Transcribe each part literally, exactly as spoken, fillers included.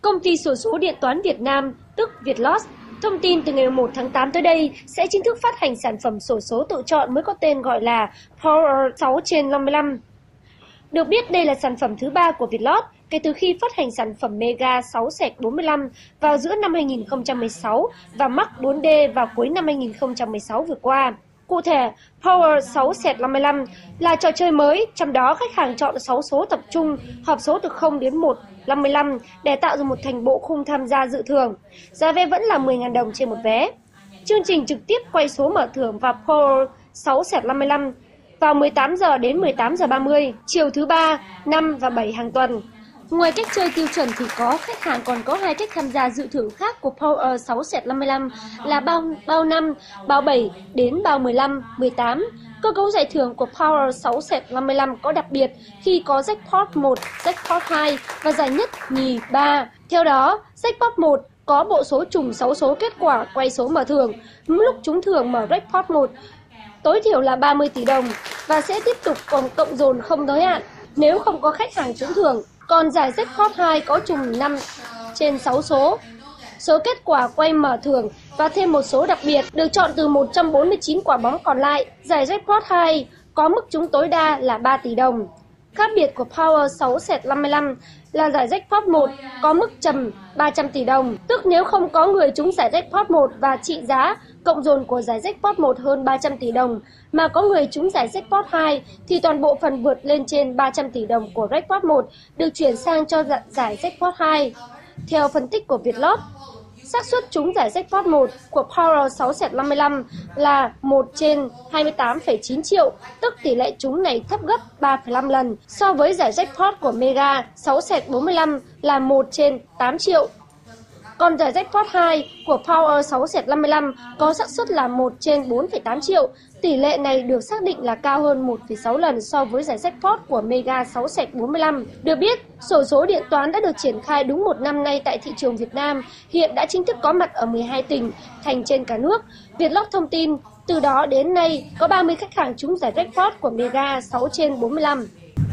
Công ty xổ số điện toán Việt Nam, tức Vietlott, thông tin từ ngày mùng một tháng tám tới đây sẽ chính thức phát hành sản phẩm xổ số tự chọn mới có tên gọi là Power sáu trên năm mươi lăm. Được biết đây là sản phẩm thứ ba của Vietlott kể từ khi phát hành sản phẩm Mega sáu bốn mươi lăm vào giữa năm hai nghìn không trăm mười sáu và Max bốn D vào cuối năm hai nghìn không trăm mười sáu vừa qua. Cụ thể, Power sáu năm mươi lăm là trò chơi mới, trong đó khách hàng chọn sáu số tập trung, hợp số từ không đến một, năm mươi lăm để tạo ra một thành bộ khung tham gia dự thưởng. Giá vé vẫn là mười nghìn đồng trên một vé. Chương trình trực tiếp quay số mở thưởng vào Power sáu năm mươi lăm vào mười tám giờ đến mười tám giờ ba mươi, chiều thứ ba, năm và bảy hàng tuần. Ngoài cách chơi tiêu chuẩn thì có, khách hàng còn có hai cách tham gia dự thưởng khác của Power sáu năm mươi lăm là bao, bao năm, bao bảy đến bao mười lăm, mười tám. Cơ cấu giải thưởng của Power sáu năm mươi lăm có đặc biệt khi có jackpot một, jackpot hai và giải nhất, nhì, ba. Theo đó, jackpot một có bộ số trùng sáu số kết quả quay số mở thưởng. Lúc trúng thưởng mở jackpot một, tối thiểu là ba mươi tỷ đồng và sẽ tiếp tục còn cộng dồn không giới hạn nếu không có khách hàng trúng thưởng. Còn giải jackpot hai có trùng năm trên sáu số. Số kết quả quay mở thưởng và thêm một số đặc biệt được chọn từ một trăm bốn mươi chín quả bóng còn lại. Giải jackpot hai có mức trúng tối đa là ba tỷ đồng. Khác biệt của Power sáu năm mươi lăm là giải jackpot một có mức trầm ba trăm tỷ đồng, tức nếu không có người trúng giải jackpot một và trị giá cộng dồn của giải jackpot một hơn ba trăm tỷ đồng, mà có người trúng giải jackpot hai thì toàn bộ phần vượt lên trên ba trăm tỷ đồng của jackpot một được chuyển sang cho giải jackpot hai. Theo phân tích của Vietlott, xác suất trúng giải jackpot một của Power sáu năm mươi lăm là một trên hai mươi tám phẩy chín triệu, tức tỷ lệ trúng này thấp gấp ba phẩy năm lần so với giải jackpot của Mega sáu bốn mươi lăm là một trên tám triệu. Còn giải jackpot hai của Power sáu năm mươi lăm có xác suất là một trên bốn phẩy tám triệu. Tỷ lệ này được xác định là cao hơn một phẩy sáu lần so với giải jackpot của Mega sáu bốn mươi lăm. Được biết, xổ số điện toán đã được triển khai đúng một năm nay tại thị trường Việt Nam, hiện đã chính thức có mặt ở mười hai tỉnh, thành trên cả nước. Vietlott thông tin, từ đó đến nay có ba mươi khách hàng trúng giải jackpot của Mega sáu trên bốn mươi lăm.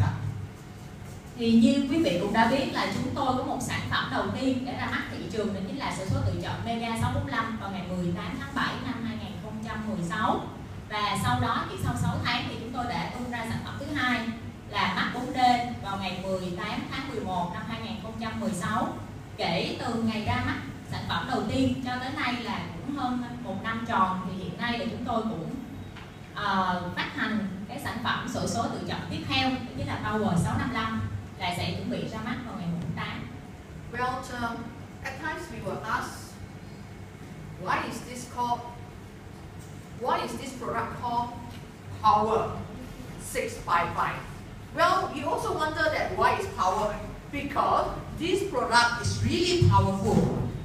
Thì như quý vị cũng đã biết là chúng tôi có một sản phẩm đầu tiên để ra mắt thị trường, đó chính là xổ số tự chọn Mega sáu bốn lăm vào ngày mười tám tháng bảy năm hai nghìn không trăm mười sáu. Và sau đó chỉ sau sáu tháng thì chúng tôi đã tung ra sản phẩm thứ hai là Max bốn D vào ngày mười tám tháng mười một năm hai nghìn không trăm mười sáu. Kể từ ngày ra mắt sản phẩm đầu tiên cho tới nay là cũng hơn một năm tròn, thì hiện nay là chúng tôi cũng uh, phát hành cái sản phẩm xổ số tự chọn tiếp theo, đó chính là Power sáu năm lăm, là sẽ chuẩn bị ra mắt vào ngày mùng tám. Well, um, at times we were asked, why is this called, what is this product called Power six five five? Well, you also wonder that why is Power, because this product is really powerful.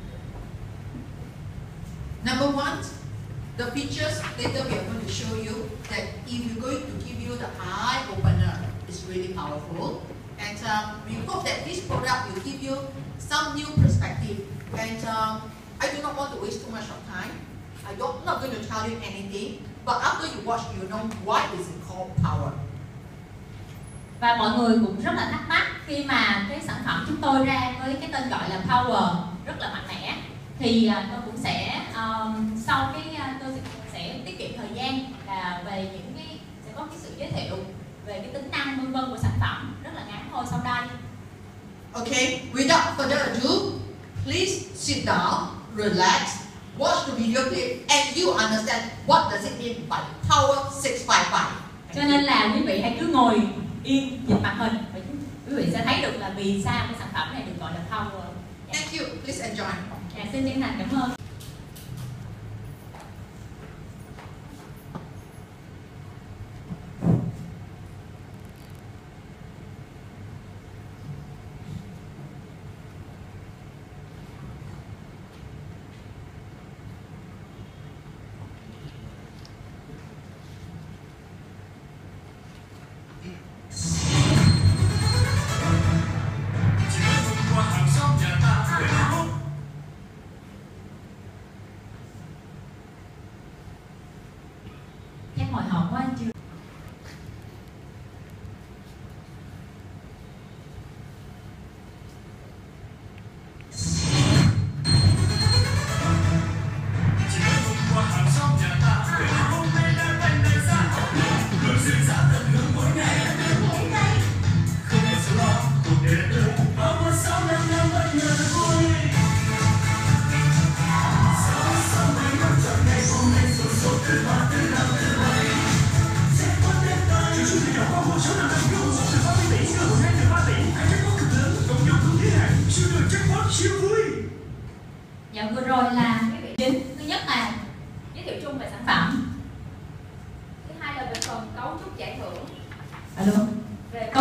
Number one, the features, later we are going to show you that if you're going to give you the eye opener, it's really powerful. And um, we hope that this product will give you some new perspective. And um, I do not want to waste too much of time. I don't, I'm not going to tell you anything, but after you watch, you know why is it called Power. Và mọi người cũng rất là thắc mắc khi mà cái sản phẩm chúng tôi ra với cái tên gọi là Power rất là mạnh mẽ, thì uh, tôi cũng sẽ um, sau cái uh, tôi sẽ tiết kiệm thời gian là về những cái sẽ có cái sự giới thiệu về cái tính năng vân vân của sản phẩm rất là ngắn thôi sau đây. Okay, without further ado, please sit down, relax, watch the video clip, and you understand what does it mean by Power six five five. Cho nên là quý vị hãy cứ ngồi yên nhìn màn hình và quý vị sẽ thấy được là vì sao cái sản phẩm này được gọi là Power. Thank you. Please enjoy. À, xin chân thành cảm ơn.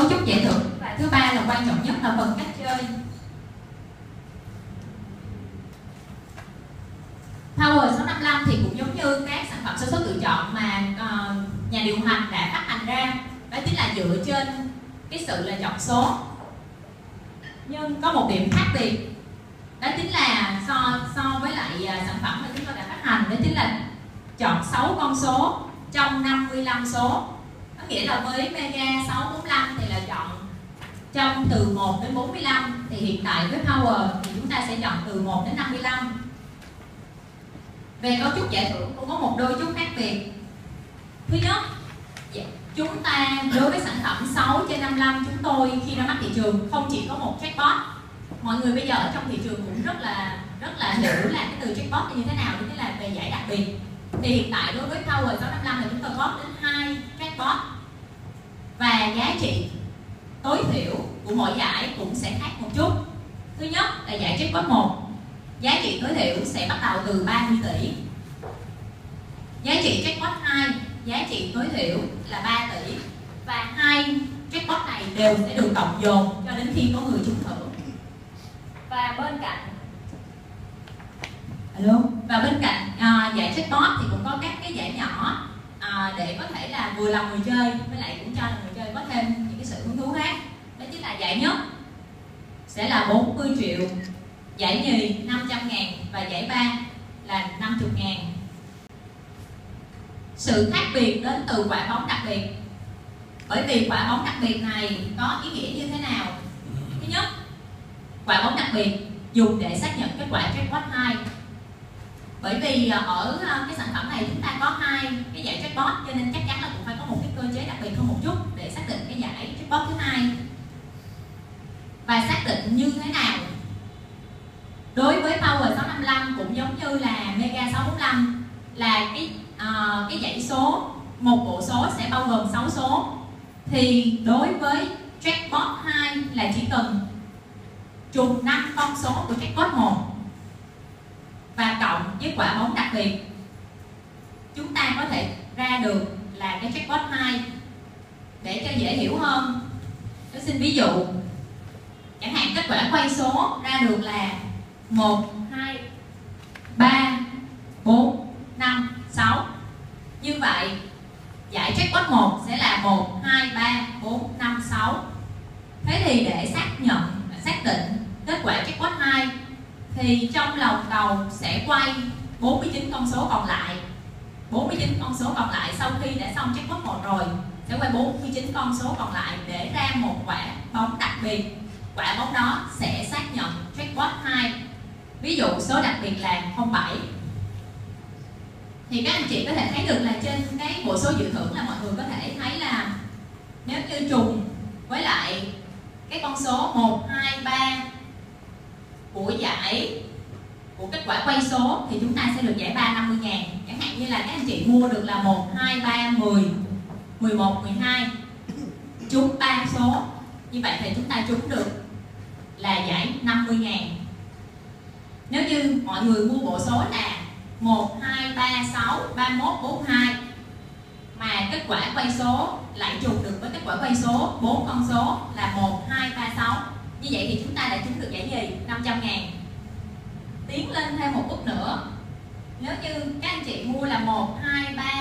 cấu trúc giải thưởng, và thứ ba là quan trọng nhất là phần cách chơi. Power sáu năm lăm thì cũng giống như các sản phẩm xổ số tự chọn mà uh, nhà điều hành đã phát hành ra, đó chính là dựa trên cái sự là chọn số. Nhưng có một điểm khác biệt, đó chính là so so với lại uh, sản phẩm mà chúng tôi đã phát hành, đó chính là chọn sáu con số trong năm mươi lăm số. Có nghĩa là với Mega sáu bốn lăm thì là chọn trong từ một đến bốn mươi lăm, thì hiện tại với Power thì chúng ta sẽ chọn từ một đến năm mươi lăm. Về cấu trúc giải thưởng cũng có một đôi chút khác biệt. Thứ nhất, chúng ta đối với sản phẩm sáu trên năm mươi lăm chúng tôi khi ra mắt thị trường không chỉ có một jackpot. Mọi người bây giờ ở trong thị trường cũng rất là rất là hiểu là cái từ jackpot như thế nào, đó chính là về giải đặc biệt. Thì hiện tại đối với Power sáu năm lăm là chúng tôi có đến hai jackpot, và giá trị tối thiểu của mỗi giải cũng sẽ khác một chút. Thứ nhất là giải jackpot một, giá trị tối thiểu sẽ bắt đầu từ ba mươi tỷ. Giá trị jackpot hai, giá trị tối thiểu là ba tỷ. Và hai jackpot này đều sẽ được cộng dồn cho đến khi có người trúng thưởng. Và bên cạnh Hello. Và bên cạnh uh, giải jackpot thì cũng có các cái giải nhỏ uh, để có thể là vừa lòng người chơi, với lại cũng cho là người chơi có thêm những cái sự hứng thú khác. Đó chính là giải nhất sẽ là bốn mươi triệu, giải nhì năm trăm ngàn và giải ba là năm mươi ngàn. Sự khác biệt đến từ quả bóng đặc biệt. Bởi vì quả bóng đặc biệt này có ý nghĩa như thế nào? Thứ nhất, quả bóng đặc biệt dùng để xác nhận kết quả jackpot hai. Bởi vì ở cái sản phẩm này chúng ta có hai cái giải jackpot, cho nên chắc chắn là cũng phải có một cái cơ chế đặc biệt hơn một chút để xác định cái giải jackpot thứ hai. Và xác định như thế nào? Đối với Power sáu năm lăm cũng giống như là Mega sáu bốn lăm là cái uh, cái dãy số, một bộ số sẽ bao gồm sáu số. Thì đối với jackpot hai là chỉ cần trùng năm con số của jackpot một và cộng với quả bóng đặc biệt, chúng ta có thể ra được là cái jackpot hai. Để cho dễ hiểu hơn, tôi xin ví dụ. Chẳng hạn kết quả quay số ra được là một, hai, ba, bốn, năm, sáu. Như vậy giải jackpot một sẽ là một, hai, ba, bốn, năm, sáu. Thế thì để xác nhận, xác định kết quả jackpot hai thì trong lòng đầu sẽ quay bốn mươi chín con số còn lại. bốn mươi chín con số còn lại sau khi đã xong jackpot một rồi sẽ quay bốn mươi chín con số còn lại để ra một quả bóng đặc biệt. Quả bóng đó sẽ xác nhận jackpot hai. Ví dụ số đặc biệt là không bảy. Thì các anh chị có thể thấy được là trên cái bộ số dự thưởng là mọi người có thể thấy là nếu như trùng với lại cái con số một, hai, ba của giải của kết quả quay số thì chúng ta sẽ được giải ba năm mươi ngàn. Chẳng hạn như là các anh chị mua được là một, hai, ba, mười, mười một, mười hai, trúng ba số. Như vậy thì chúng ta trúng được là giải năm mươi ngàn. Nếu như mọi người mua bộ số là một, hai, ba, sáu, ba mươi mốt, bốn mươi hai mà kết quả quay số lại trùng được với kết quả quay số bốn con số là một, hai, ba, sáu, như vậy thì chúng ta đã trúng được giải nhì năm trăm ngàn. Tiến lên thêm một bước nữa, nếu như các anh chị mua là một, hai, ba,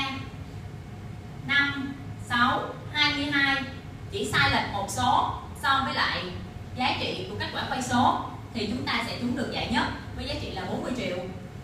năm, sáu, hai mươi hai, chỉ sai lệch một số so với lại giá trị của kết quả quay số thì chúng ta sẽ trúng được giải nhất với giá trị là bốn mươi triệu.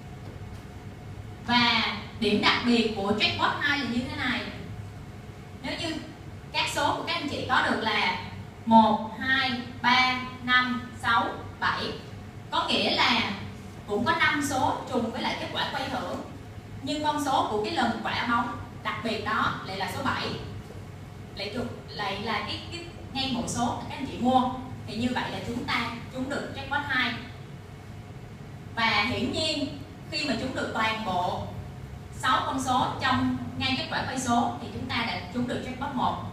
Và điểm đặc biệt của jackpot hai là như thế này. Nếu như các số của các anh chị có được là một, hai, ba, năm, sáu, bảy, có nghĩa là cũng có năm số trùng với lại kết quả quay thưởng, nhưng con số của cái lần quả bóng đặc biệt đó lại là số bảy, lại trùng lại là cái, cái ngay bộ số các anh chị mua, thì như vậy là chúng ta trúng được jackpot hai. Và hiển nhiên khi mà trúng được toàn bộ sáu con số trong ngay kết quả quay số thì chúng ta đã trúng được jackpot một.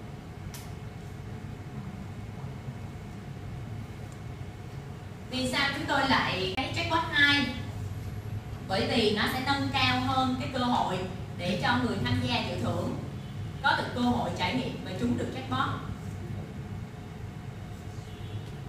Vì sao chúng tôi lại cái jackpot hai? Bởi vì nó sẽ nâng cao hơn cái cơ hội để cho người tham gia dự thưởng có được cơ hội trải nghiệm và trúng được jackpot.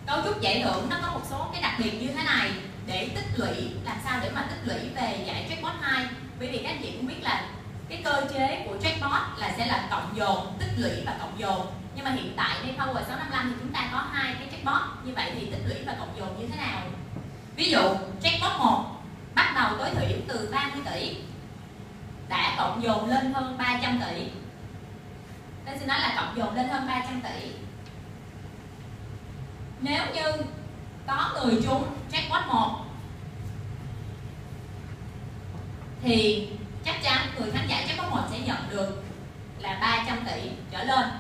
Cấu trúc giải thưởng nó có một số cái đặc biệt như thế này để tích lũy, làm sao để mà tích lũy về giải jackpot hai. Bởi vì các anh chị cũng biết là cái cơ chế của jackpot là sẽ là cộng dồn, tích lũy và cộng dồn. Nhưng mà hiện tại đây Power sáu năm lăm thì chúng ta có hai cái jackpot. Như vậy thì tích lũy và cộng dồn như thế nào? Ví dụ jackpot một bắt đầu tối thiểu từ ba mươi tỷ, đã cộng dồn lên hơn ba trăm tỷ. Tôi xin nói là cộng dồn lên hơn ba trăm tỷ. Nếu như có người trúng jackpot một thì chắc chắn người khán giả jackpot một sẽ nhận được là ba trăm tỷ trở lên.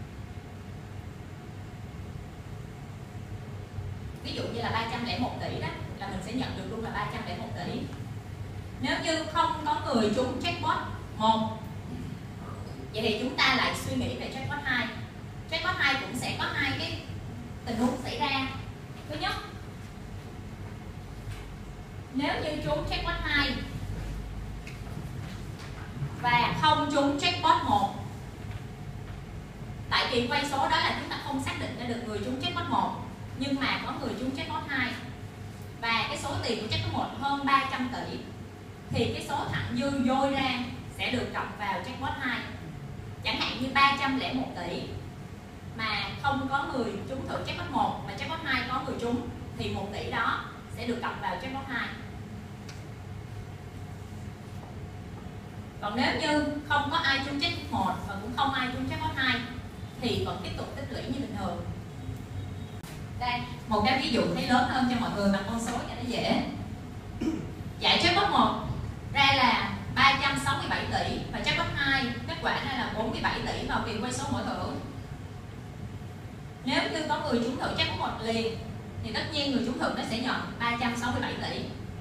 Ví dụ như là ba trăm lẻ một tỷ đó, là mình sẽ nhận được luôn là ba trăm lẻ một tỷ. Nếu như không có người trúng jackpot một, vậy thì chúng ta lại suy nghĩ về jackpot hai. Jackpot hai cũng sẽ có hai cái tình huống xảy ra. Thứ nhất, nếu như trúng jackpot hai và không trúng jackpot một, tại vì quay số đó là chúng ta không xác định ra được người trúng jackpot một, nhưng mà có người trúng jackpot hai và cái số tiền của jackpot một hơn ba trăm tỷ, thì cái số thặng dư dôi ra sẽ được cộng vào jackpot hai. Chẳng hạn như ba trăm lẻ một tỷ mà không có người trúng thưởng jackpot một mà jackpot hai có người trúng, thì một tỷ đó sẽ được cộng vào jackpot hai. Còn nếu như không có ai trúng jackpot một và cũng không ai trúng jackpot hai thì vẫn tiếp tục tích lũy như bình thường. Đây, một cái ví dụ thấy lớn hơn cho mọi người bằng con số cho nó dễ. Giải jackpot một ra là ba trăm sáu mươi bảy tỷ và jackpot hai kết quả ra là bốn mươi bảy tỷ vào kỳ quay số mỗi thưởng. Nếu như có người trúng thưởng jackpot một liền thì tất nhiên người trúng thưởng nó sẽ nhận ba trăm sáu mươi bảy tỷ.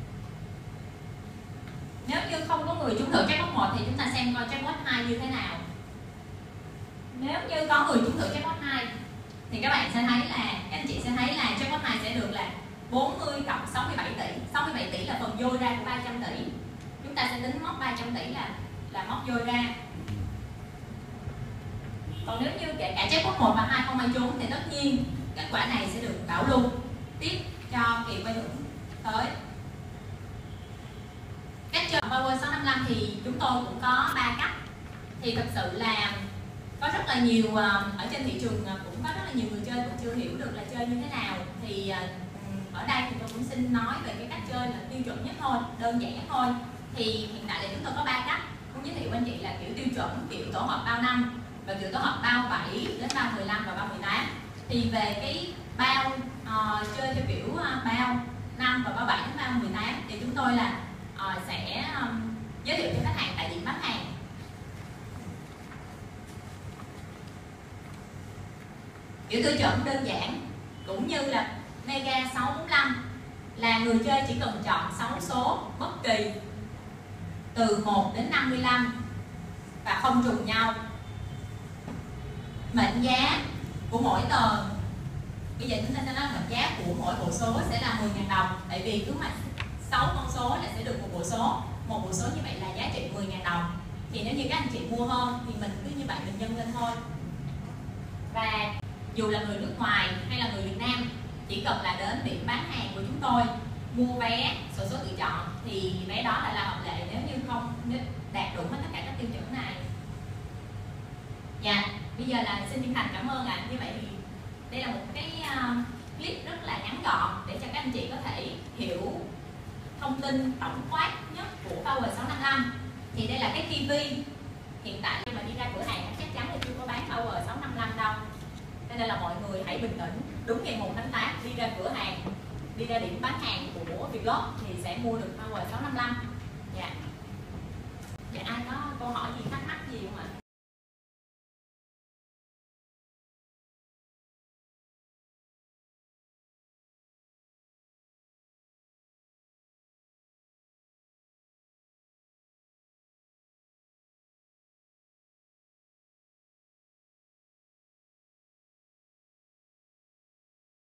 Nếu như không có người trúng thưởng jackpot một thì chúng ta xem coi jackpot hai như thế nào. Nếu như có người trúng thưởng jackpot hai thì các bạn sẽ thấy là các anh chị sẽ thấy là jackpot hai sẽ được là bốn mươi cộng sáu mươi bảy tỷ. sáu mươi bảy tỷ là phần dôi ra của ba trăm tỷ. Chúng ta sẽ tính móc ba trăm tỷ là là móc dôi ra. Còn nếu như kể cả jackpot một và hai không ai trúng thì tất nhiên kết quả này sẽ được bảo lưu tiếp cho kỳ quay thưởng tới. Cách chơi Power sáu năm lăm thì chúng tôi cũng có ba cách. Thì thật sự là có rất là nhiều, ở trên thị trường cũng có rất là nhiều người chơi cũng chưa hiểu được là chơi như thế nào. Thì ở đây thì tôi cũng xin nói về cái cách chơi là tiêu chuẩn nhất thôi, đơn giản nhất thôi. Thì hiện tại là chúng tôi có ba cách. Muốn giới thiệu với anh chị là kiểu tiêu chuẩn, kiểu tổ hợp bao năm và kiểu tổ hợp bao bảy đến bao mười lăm và bao mười tám. Thì về cái bao uh, chơi theo kiểu uh, bao năm và bao bảy đến bao mười tám thì chúng tôi là uh, sẽ um, giới thiệu cho khách hàng tại điểm bán hàng. Kiểu tiêu chuẩn đơn giản cũng như là Mega sáu bốn lăm là người chơi chỉ cần chọn sáu số bất kỳ từ một đến năm mươi lăm và không trùng nhau. Mệnh giá của mỗi tờ, bây giờ chúng ta sẽ nói mệnh giá của mỗi bộ số sẽ là mười nghìn đồng. Tại vì cứ mà sáu con số là sẽ được một bộ số. Một bộ số như vậy là giá trị mười nghìn đồng. Thì nếu như các anh chị mua hơn thì mình cứ như vậy mình nhân lên thôi. Và dù là người nước ngoài hay là người Việt Nam, chỉ cần là đến điểm bán hàng của chúng tôi mua vé xổ số tự chọn thì vé đó là, là hợp lệ nếu như không nếu đạt đủ hết tất cả các tiêu chuẩn này. Dạ, bây giờ là xin chân thành cảm ơn ạ. À. Như vậy thì đây là một cái uh, clip rất là ngắn gọn để cho các anh chị có thể hiểu thông tin tổng quát nhất của Power sáu năm lăm. Thì đây là cái ti vi. Hiện tại khi mà đi ra cửa hàng chắc chắn là chưa có bán Power sáu năm lăm đâu. Cho nên là mọi người hãy bình tĩnh. Đúng ngày một tháng tám đi ra cửa hàng, đi ra điểm bán hàng của Vlog thì sẽ mua được Power sáu năm lăm.